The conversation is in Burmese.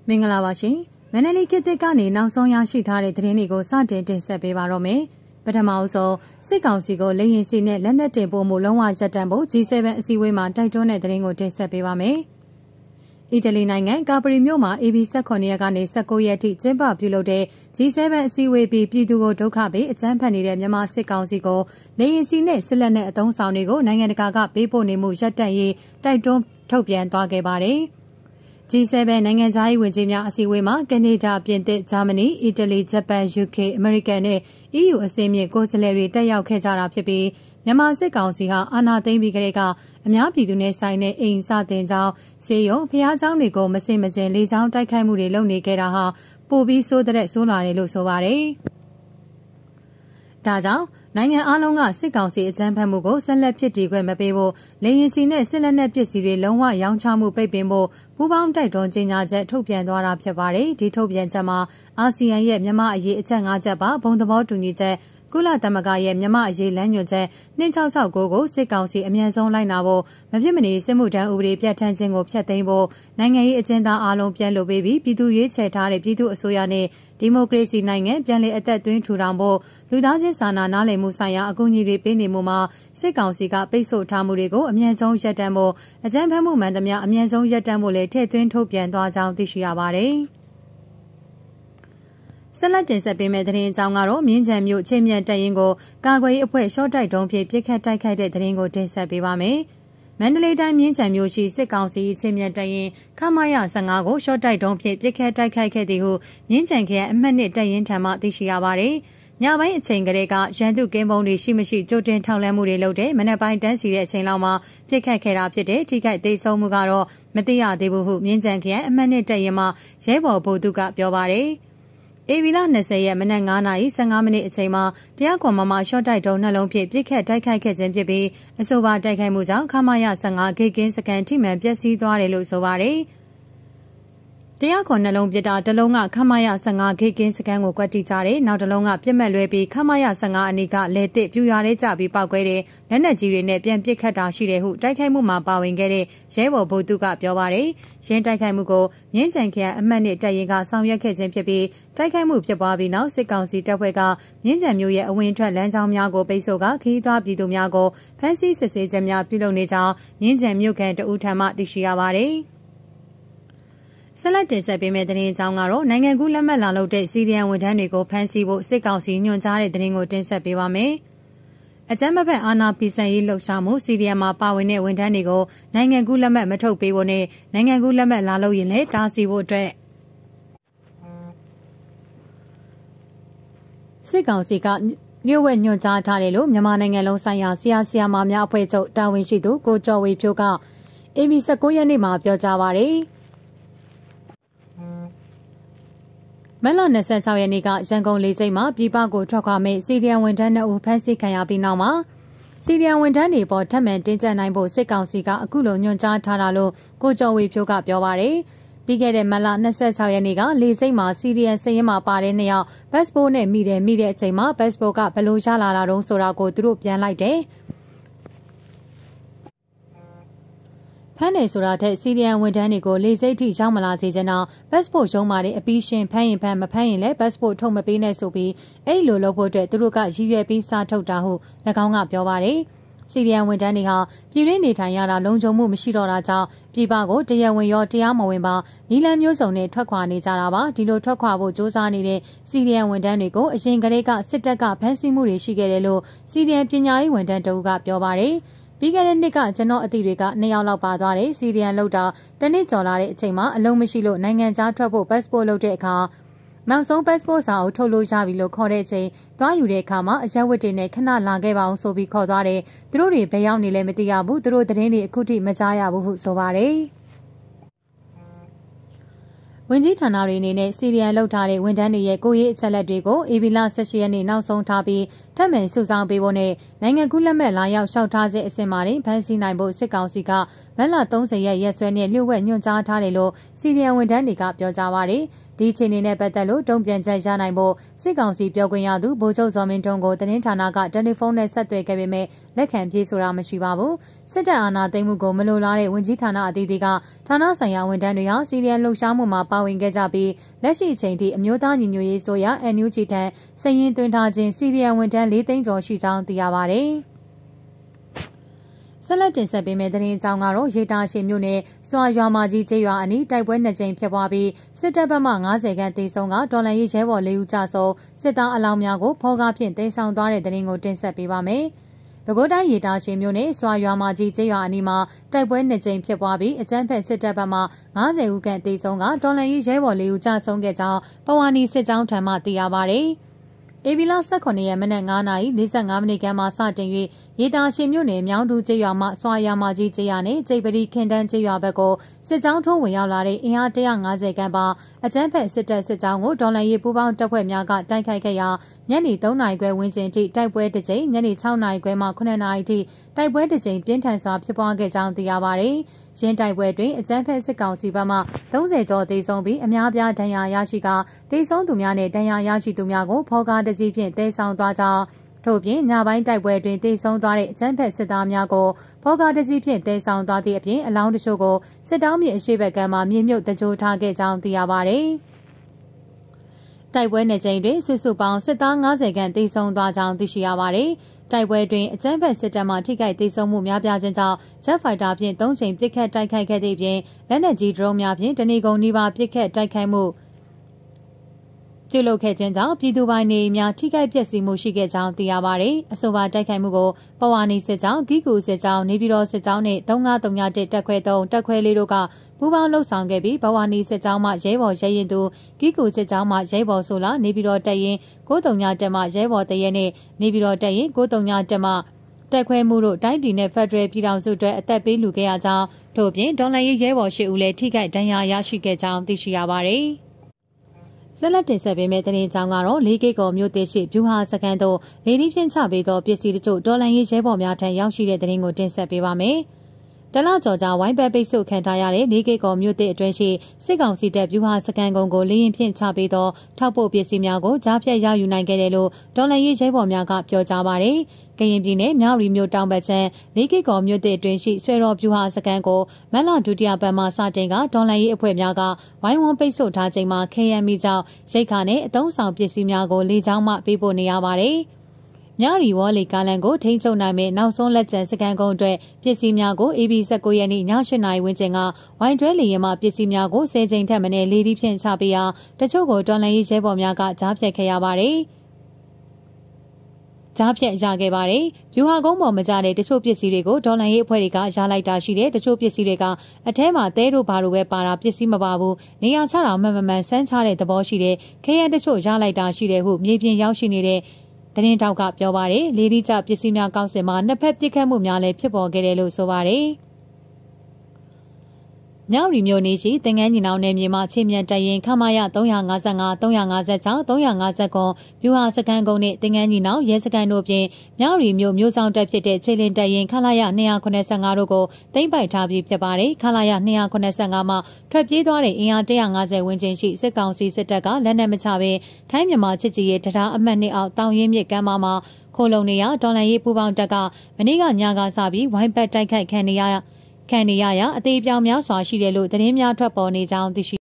မင်္ဂလာပါရှင်။မန္တလေးခေတ်သစ်ကနေနောက်ဆုံးရရှိထားတဲ့သတင်းတွေကိုစတင်တင်ဆက်ပေးပါတော့မယ်။ပထမအဆုံးစစ်ကောင်စီကိုလေရင်စီနဲ့လက်နက်တင်ပို့မှုလုံးဝရပ်တန့်ဖို့ G7 အစည်းအဝေးမှာတိုက်တွန်းတဲ့သတင်းကိုတင်ဆက်ပေးပါမယ်။အီတလီနိုင်ငံကာပရီမြို့မှာ AB 18ရက်ကနေ19ရက်ထိကျင်းပပြုလုပ်တဲ့ G7 အစည်းအဝေးပြီးပြည်သူကိုဒုက္ခပေးအကြမ်းဖက်နေတဲ့မြန်မာစစ်ကောင်စီကိုလေရင်စီနဲ့စစ်လက်နက်အုံဆောင်တွေကိုနိုင်ငံတကာကပေးပို့နေမှုရပ်တန့်ရေးတိုက်တွန်းထုတ်ပြန်သွားခဲ့ပါတယ်။ G7 နိုင်ငံခြားရေးဝန်ကြီးများအစည်းအဝေးမှာကနေဒါ၊ပြင်သစ်၊ဂျာမနီ၊အီတလီ၊ဂျပန်၊UK ၊အမေရိကန်နဲ့ EU အစည်းအမြင့်ကိုယ်စားလှယ်တွေတက်ရောက်ခဲ့ကြတာဖြစ်ပြီးမြန်မာစစ်ကောင်စီဟာအာဏာသိမ်းပြီးကတည်းကအများပြည်သူနဲ့ဆိုင်တဲ့အိမ်စတင်ကြောင်းစေယုံဖျားเจ้าတွေကိုမစင်မကျင်လေကြောင်းတိုက်ခိုက်မှုတွေလုပ်နေခဲ့တာဟာပိုပြီးဆိုးတဲ့ဆိုးလာတယ်လို့ဆိုပါတယ်။ဒါကြောင့်နိုင်ငံအလုံးကစစ်ကောင်စီအကြမ်းဖက်မှုကိုဆက်လက်ဖြစ်တည်ခွင့်မပေးဖို့လေရင်စီနဲ့စစ်လက်နက်ပစ္စည်းတွေလုံးဝရောင်းချမှုပိတ်ပင်ဖို့ပူးပေါင်းတိုက်တွန်းကြေညာချက်ထုတ်ပြန်သွားတာဖြစ်ပါတယ်။ဒီထုတ်ပြန်ချက်မှာအာဆီယံရဲ့မြန်မာအရေးအချက်၅ချက်ပါဘုံသဘောတူညီချက်ကုလသမဂ္ဂရဲ့မြန်မာအရေးလမ်းညွှန်ချက်2669ကိုစစ်ကောင်စီအမြန်ဆုံးလိုက်နာဖို့မဖြစ်မနေစစ်မှုထမ်းဥပဒေပြဋ္ဌာန်းခြင်းကိုဖျက်သိမ်းဖို့နိုင်ငံရေးအကျဉ်းသားအလုံးပြန်လို့ပေးပြီးပြည်သူရေးချယ်ထားတဲ့ပြည်သူအစိုးရနဲ့ဒီမိုကရေစီနိုင်ငံပြန်လည်အသက်သွင်းထူထောင်ဖို့လူသားချင်းစာနာနားလည်မှုဆိုင်ရာအကူအညီတွေပေးနေမှုမှာစစ်ကောင်စီကပိတ်ဆို့ထားမှုတွေကိုအမြန်ဆုံးရပ်တန့်ဖို့အကြမ်းဖက်မှုမှန်သမျှအမြန်ဆုံးရပ်တန့်ဖို့လည်းထည့်သွင်းထုတ်ပြန်သွားကြောင်းသိရှိရပါတယ်။ဆက်လက်တင်ဆက်ပေးမယ့်သတင်းအကြောင်းကတော့မြင်းခြံမြို့ချင်းမြတ်တပ်ရင်းကိုကာကွယ်ရေးအဖွဲ့ရှော့တိုက်တုံးဖြင့်ပစ်ခတ်တိုက်ခိုက်တဲ့သတင်းကိုတင်ဆက်ပေးပါမယ်။မန္တလေးတိုင်းမြင်းခြံမြို့ရှိစစ်ကောင်စီချင်းမြတ်တပ်ရင်းခမာယ15ကိုရှော့တိုက်တုံးဖြင့်ပစ်ခတ်တိုက်ခိုက်ခဲ့သည်ဟုမြင်းခြံခရိုင်အမှတ်1တပ်ရင်းထံမှသိရှိရပါတယ်။ညပိုင်းအချိန်ကလေးကရန်သူကင်းပုံတွေရှိမရှိကြိုတင်ထောက်လှမ်းမှုတွေလုပ်တဲ့မနက်ပိုင်းတန်းစီတဲ့အချိန်လောက်မှာပြစ်ခတ်ခဲ့တာဖြစ်တဲ့ထိခိုက်သိမ်းဆုံးမှုကတော့မသိရသေးဘူးဟုမြင်းကြံခရိုင်အမှတ်2တပ်ရင်းမှရဲဘော်ဗိုလ်သူကပြောပါတယ်။ဧပြီလ20ရက်မနက်9:15မိနစ်အချိန်မှာတရားခွန်မရှော့တိုက်တုံးနှလုံးဖြင့်ပြစ်ခတ်တိုက်ခိုက်ခဲ့ခြင်းဖြစ်ပြီးအဆိုပါတိုက်ခိုက်မှုကြောင့်ခမာယ15ဂိတ်ကင်းစကန်ထိမှန်ပျက်စီးသွားတယ်လို့ဆိုပါတယ်။တရားခွန်နှလုံးပစ်တာတစ်လုံးကခမာယ15ဂိတ်ကင်းစကန်ကိုကွက်တိကြတယ်နောက်တစ်လုံးကပြစ်မှတ်လွဲပြီးခမာယ15အနီးကလဲတစ်ပြူရွာထဲကျပြီးပောက်ကွဲတဲ့လက်နက်ကြီးတွေနဲ့ပြန်ပစ်ခတ်တာရှိတယ်ဟုတိုက်ခိုက်မှုမှာပါဝင်ခဲ့တဲ့ရဲဘော်ဗိုလ်သူကပြောပါတယ်ရင်းတိုက်ခိုက်မှုကိုမြင်းကြံခရိုင်အမှတ်2တပ်ရင်းကဆောင်ရွက်ခဲ့ခြင်းဖြစ်ပြီးတိုက်ခိုက်မှုဖြစ်ပွားပြီးနောက်စစ်ကောင်စီတပ်ဖွဲ့ကမြင်းကြံမြို့ရဲ့အဝင်ထွက်လမ်းကြောင်းများကိုပိတ်ဆို့ကခရီးသွားပြည်သူများကိုဖမ်းဆီးစစ်ဆေးခြင်းများပြုလုပ်နေကြောင်းမြင်းကြံမြို့ခံတဦးထံမှသိရှိရပါတယ်ဆက်လက်တင်ဆက်ပေးမယ့်သတင်းအကြောင်းကတော့နိုင်ငံကူးလက်မှတ်လာလုပ်တဲ့စီရီယံဝန်ထမ်းတွေကိုဖမ်းဆီးဖို့စစ်ကောင်စီညွှန်ကြားတဲ့သတင်းကိုတင်ဆက်ပေးပါမယ်။အကြမ်းမဖက်အာဏာဖီဆန်ရေးလှုပ်ရှားမှုစီရီယံမှာပါဝင်တဲ့ဝန်ထမ်းတွေကိုနိုင်ငံကူးလက်မှတ်မထုတ်ပေးဖို့နဲ့နိုင်ငံကူးလက်မှတ်လာလုပ်ရင်လည်းတားဆီးဖို့အတွက်စစ်ကောင်စီကလျှို့ဝှက်ညွှန်ကြားထားတယ်လို့မြန်မာနိုင်ငံလုံးဆိုင်ရာဆရာမများအဖွဲ့ချုပ်တာဝန်ရှိသူကိုကျော်ဝေဖြိုးက AB 19ရက်နေ့မှာပြောကြားပါတယ်။မလ26ရက်နေ့ကရန်ကုန်လေဆိပ်မှာပြည်ပကိုထွက်ခွာမဲ့စီရီယံဝန်ထမ်း2ဦးဖမ်းဆီးခံရပြီးနောက်မှာစီရီယံဝန်ထမ်းတွေပေါ်ထပ်မံတင်းကျပ်နိုင်ဖို့စစ်ကောင်စီကအခုလိုညွှန်ကြားထားတာလို့ကိုကျော်ဝေဖြိုးကပြောပါတယ်။ပြီးခဲ့တဲ့မလ26ရက်နေ့ကလေဆိပ်မှာစီရီယံစရင်မှာပါတဲ့2ယောက်ဘတ်စပို့နဲ့မိတဲ့အချိန်မှာဘတ်စပို့ကဘလို့ရလာတာတုံးဆိုတာကိုသူတို့ပြန်လိုက်တယ်။ဖမ်းနေဆိုတာထက်စီရီယံဝန်ထမ်းတွေကိုလေဆိပ်ထိရောက်မလာစေချင်တော့ဘတ်စပို့ရုံးမာတဲ့အပီးရှင်ဖမ်းရင်ဖမ်းမဖမ်းရင်လည်းဘတ်စပို့ထုတ်မပေးနဲ့ဆိုပြီးအဲ့လိုလုပ်ဖို့အတွက်သူတို့ကရည်ရွယ်ပြီးစာထုတ်တာဟု၎င်းကပြောပါတယ်။စီရီယံဝန်ထမ်းတွေဟာပြည်တွင်းနေထိုင်ရတာလုံခြုံမှုမရှိတော့တာကြောင့်ပြည်ပကိုတရားဝင်ရောတရားမဝင်ပါနီလန်မျိုးစုံနဲ့ထွက်ခွာနေကြတာပါဒီလိုထွက်ခွာဖို့စ조사နေတဲ့စီရီယံဝန်ထမ်းတွေကိုအရင်ကတည်းကစစ်တပ်ကဖမ်းဆီးမှုတွေရှိခဲ့တယ်လို့စီရီယံပညာရေးဝန်ထမ်းတဦးကပြောပါတယ်။ပြီးခဲ့တဲ့နှစ်ကကျွန်တော်အသည့်တွေက2ယောက်လောက်ပါသွားတယ်စီရီယံလောက်တာတနစ်ကျော်လာတဲ့အချိန်မှာအလုံးမရှိလို့နိုင်ငံခြားထွက်ဖို့ပတ်စပို့လုပ်တဲ့အခါနောက်ဆုံးပတ်စပို့စာအုပ်ထုတ်လို့ရပြီလို့ခေါ်တဲ့အချိန်သွားယူတဲ့အခါမှာအရက်ဝတ်တွေနဲ့ခဏလာခဲ့ပါအောင်ဆိုပြီးခေါ်သွားတယ်သူတို့တွေဘယ်ရောက်နေလဲမသိရဘူးသူတို့သတင်းတွေအခုထိမကြားရဘူးဟုဆိုပါတယ်ဝန်ကြီးဌာနတွေအနေနဲ့စီရီယံလောက်ထားတဲ့ဝန်ထမ်းတွေရဲ့ကိုရေးအချက်လက်တွေကိုဧပြီလ18ရက်နေ့နောက်ဆုံးထားပြီးထပ်မံစုဆောင်းပေးဖို့နဲ့နိုင်ငံကူးလက်မှတ်လာရောက်လျှောက်ထားစေအစင်မှာဖမ်းဆီးနိုင်ဖို့စစ်ကောင်စီကမတ်လ30ရက်ရက်စွဲနဲ့လျှို့ဝှက်ညွှန်ကြားထားတယ်လို့စီရီယံဝန်ထမ်းတွေကပြောကြားပါတယ်။ဒီအခြေအနေနဲ့ပတ်သက်လို့တုံ့ပြန်ချက်ရနိုင်ဖို့စစ်ကောင်စီပြောခွင့်ရသူဗိုလ်ချုပ်ဇော်မင်းထွန်းကိုသတင်းဌာနကတယ်လီဖုန်းနဲ့ဆက်သွယ်ခဲ့ပေမဲ့လက်ခံပြေဆိုတာမရှိပါဘူးစစ်တပ်အာဏာသိမ်းမှုကိုမလိုလားတဲ့ဝန်ကြီးဌာနအသီးသီးကဌာနဆိုင်ရာဝန်ထမ်းတွေဟာစီရီယံလှုပ်ရှားမှုမှာပါဝင်ခဲ့ကြပြီးလက်ရှိအချိန်ထိအမျိုးသားညီညွတ်ရေးဆိုရ NUG ထံစာရင်းသွင်းထားခြင်းစီရီယံဝန်ထမ်း4သိန်းကျော်ရှိကြောင်းသိရပါတယ်ဆက်လက်တင်ဆက်ပေးမယ့်သတင်းအကြောင်းကတော့ရေတာရှည်မြို့နယ်စွာရွာမာကြီးကျေးရွာအနီးတိုက်ပွဲ2ကြိမ်ဖြစ်ပွားပြီးစစ်တပ်ဘက်မှ90ခန့်တေဆုံးကတော်လှန်ရေးရဲဘော်4ဦးကြဆုံးစစ်သားအလောင်းများကိုဖောကားဖြင့်တင်ဆောင်သွားတဲ့သတင်းကိုတင်ဆက်ပေးပါမယ်။ပဲခူးတိုင်းရေတာရှည်မြို့နယ်စွာရွာမာကြီးကျေးရွာအနီးမှာတိုက်ပွဲ2ကြိမ်ဖြစ်ပွားပြီးအကြမ်းဖက်စစ်တပ်ဘက်မှ90ဦးခန့်တေဆုံးကတော်လှန်ရေးရဲဘော်4ဦးကြဆုံးခဲ့ကြောင်းပဝါနီစစ်ကြောင်းထံမှသိရပါဗျ။ဧပြီလ18ရက်မနက်9:45မိနစ်ခန့်မှစတင်၍ရေတာရှည်မြို့နယ်မြောင်းတူကျေးရွာမှစွာရွာမာကြီးကျေးရွာနှင့်ကျိတ်ပတိခင်တန်းကျေးရွာဘက်ကိုစစ်ကြောင်းထိုးဝင်ရောက်လာတဲ့အင်အား150ခန့်ပါအကြမ်းဖက်စစ်တပ်စစ်ကြောင်းကိုဒေါ်လာရေးပူးပေါင်းတပ်ဖွဲ့များကတိုက်ခိုက်ခဲ့ရာညနေ3နာရီခွဲဝန်းကျင်ထိတိုက်ပွဲတစ်ကြိမ်ညနေ6နာရီခွဲမှ9နာရီထိတိုက်ပွဲတစ်ကြိမ်ပြင်းထန်စွာဖြစ်ပွားခဲ့ကြောင်းသိရပါဗျ။ရင်းတိုက်ပွဲတွင်အကြမ်းဖက်စစ်ကောင်စီဘက်မှ30ကျော်သေဆုံးပြီးအများပြားဒဏ်ရာရရှိကသေဆုံးသူများနဲ့ဒဏ်ရာရရှိသူများကိုဖောကားတစ်စီးဖြင့်တဲဆောင်သွားကြောင်းထို့ပြင်ညပိုင်းတိုက်ပွဲတွင်သေဆုံးသွားတဲ့အကြမ်းဖက်စစ်သားများကိုဖောကားတစ်စီးဖြင့်တဲဆောင်သွားသည့်အပြင်အလောင်းတချို့ကိုစစ်တောင်းမြေအရှိဘက်ကမ်းမှမြေမြုပ်တကြိုထားခဲ့ကြောင်းသိရပါဗျ။တိုက်ပွဲ2ကြိမ်တွင်စုစုပေါင်းစစ်သား90ခန့်သေဆုံးသွားကြောင်းသိရှိရပါဗျ။တိုက်ပွဲတွင်အကြမ်းဖက်စစ်တပ်မှထိခိုက်ဒေဆုံးမှုများပြားခြင်းကြောင့်ဂျက်ဖိုက်တာဖြင့်3ကြိမ်ပစ်ခတ်တိုက်ခိုက်ခဲ့သည့်ပြင်လက်နက်ကြီးဒရုန်းများဖြင့်တနေကုန်နီးပါးပစ်ခတ်တိုက်ခိုက်မှုပြုလုပ်ခဲ့ခြင်းကြောင့်ပြည်သူပိုင်းနေများထိခိုက်ပျက်စီးမှုရှိခဲ့ကြောင်းသိရပါဗျ။အဆိုပါတိုက်ခိုက်မှုကိုပဝါနီစစ်ကြောင်းဂီကူစစ်ကြောင်းနေပြည်တော်စစ်ကြောင်းနှင့်3531တပ်ခွဲ3တပ်ခွဲ4တို့ကပူးပေါင်းလှုပ်ဆောင်ခဲ့ပြီးဘဝနီစစ်ကြောင်းမှရဲဘော်ရဲရင်သူဂီကူစစ်ကြောင်းမှရဲဘော်ဆိုလာနေပြည်တော်တပ်ရင်း939တပ်မှရဲဘော်တရဲနှင့်နေပြည်တော်တပ်ရင်း939တပ်မှတက်ခွဲမှုတို့တိုင်းပြည်နဲ့ဖက်ဒရယ်ပြည်ထောင်စုအတွက်အသက်ပေးလူခဲ့ရကြောင်းထို့ပြင်ဒေါ်လာရေးရဲဘော်8ဦးလည်းထိခိုက်ဒဏ်ရာရရှိခဲ့ကြောင်းသိရှိရပါသည်။ဆက်လက်တင်ဆက်ပေးမယ့်သတင်းကြောင်းကတော့၄ကိကောမြို့တရှိဗျူဟာစကန်သို့လေဒီဖြင့်ချပေးသောပစ္စည်းတချို့ဒေါ်လာရေးရဲဘော်များထံရောက်ရှိတဲ့သတင်းကိုတင်ဆက်ပေးပါမယ်။တလကျော်ကြာဝိုင်းပတ်ပိတ်ဆို့ခံထားရတဲ့၄ကိကောမြို့တစ်အတွင်းရှိစစ်ကောင်စီတပ်ဗျူဟာစကန်ကုန်းကိုလေရင်ဖြင့်ချပေးသောထောက်ပို့ပစ္စည်းများကိုကြားဖြတ်ရယူနိုင်ခဲ့တယ်လို့ဒေါ်လာရေးရဲဘော်များကပြောကြားပါတယ်။ကရင်ပြည်နယ်မြောက်ရီမြို့တောင်ဘက်ခြမ်း၄ကိကောမြို့တစ်အတွင်းရှိဆွဲတော်ဗျူဟာစကန်ကိုမက်လဒုတိယပတ်မှစတင်ကဒေါ်လာရေးအဖွဲ့များကဝိုင်းဝန်းပိတ်ဆို့ထားချိန်မှာခဲယမ်းမိကြောင်းရိတ်ခါနဲ့အသုံးဆောင်ပစ္စည်းများကိုလေကြောင်းမှပေးပို့နေရပါတယ်။မြရီဝေါ်လီကာလန်ကိုထိန်းချုပ်နိုင်မဲ့နောက်ဆုံးလက်ကျန်စကန်ကုန်းအတွက်ပစ္စည်းများကို AB19 ရက်နေ့ည8နာရီဝန်းကျင်ကဝိုင်းတွဲလေယာဉ်မှပစ္စည်းများကို10ကြိမ်ထက်မနည်းလေဒီဖြင့်ချပေးရာတချို့ကိုတော်လှန်ရေးရဲဘော်များကကြားဖြတ်ခဲ့ရပါတယ်။ကြားဖြတ်ရခဲ့ပါတယ်။ဗျူဟာကုန်းပေါ်မကြတဲ့တချို့ပစ္စည်းတွေကိုဒေါ်လာရေးအဖွဲ့တွေကရလိုက်တာရှိတဲ့တချို့ပစ္စည်းတွေကအထဲမှာတဲတို့ဘာတို့ပဲပါတာပစ္စည်းမပါဘူး။နေရာချတာမှန်မှန်စမ်းချတဲ့သဘောရှိတဲ့ခဲယမ်းတချို့ရလိုက်တာရှိတဲ့ဟုမြေပြင်ရောက်ရှိနေတဲ့သတင်းတောက်ကပြောပါတယ်လေဒီကျပစ္စည်းများကောက်စင်မှာနှစ်ဖက်ပစ်ခတ်မှုများလည်းဖြစ်ပေါ်ခဲ့တယ်လို့ဆိုပါတယ်မြောက်ရီမြို့နေရှိတင်ငန်းညီနောင်နယ်မြေမှာချင်းမြန်တပ်ရင်ခမာရ355 356 359ဗျူဟာစကန်ကုန်းနဲ့တင်ငန်းညီနောင်ရဲစကန်တို့ဖြင့်မြောက်ရီမြို့မျိုးဆောင်တပ်ဖြစ်တဲ့ခြေလင်းတပ်ရင်ခလာရ285တို့ကိုသိမ်းပိုက်ထားပြီးဖြစ်ပါတယ်ခလာရ285မှာထွက်ပြေးသွားတဲ့အင်အား150ဝန်းကျင်ရှိစစ်ကောင်စီစစ်တပ်ကလက်နက်မချဘဲထိုင်းမြန်မာချစ်ကြည်ရေးတရားအမှတ်2အောက်တောင်ရင်းမြစ်ကမ်းမှာခိုလုံနေရဒေါ်လာရေးပူပေါင်းတပ်ကမနေ့ကညကစပြီးဝိုင်းပတ်တိုက်ခိုက်ခံနေရရာအသေးပြောင်များစွာရှိတယ်လို့သတင်းများထွက်ပေါ်နေကြောင်းသိရှိ